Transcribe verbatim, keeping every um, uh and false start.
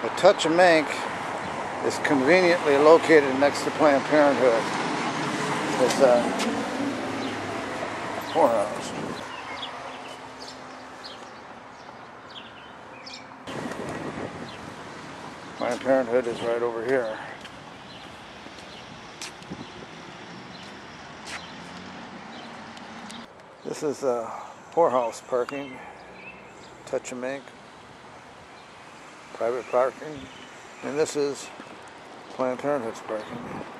The Touch of Mink is conveniently located next to Planned Parenthood. It's a poorhouse. Planned Parenthood is right over here. This is a poorhouse parking. Touch of Mink. Private parking. And this is Planned Parenthood's parking.